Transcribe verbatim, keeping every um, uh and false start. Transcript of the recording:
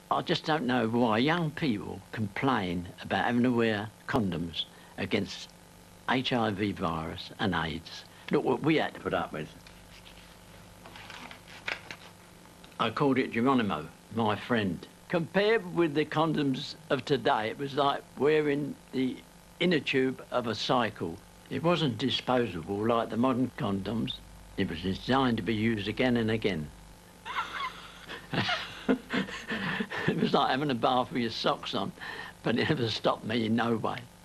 I just don't know why young people complain about having to wear condoms against H I V virus and AIDS. Look what we had to put up with. I called it Geronimo, my friend. Compared with the condoms of today, it was like wearing the inner tube of a cycle. It wasn't disposable like the modern condoms. It was designed to be used again and again. It was like having a bath with your socks on, but it never stopped me in no way.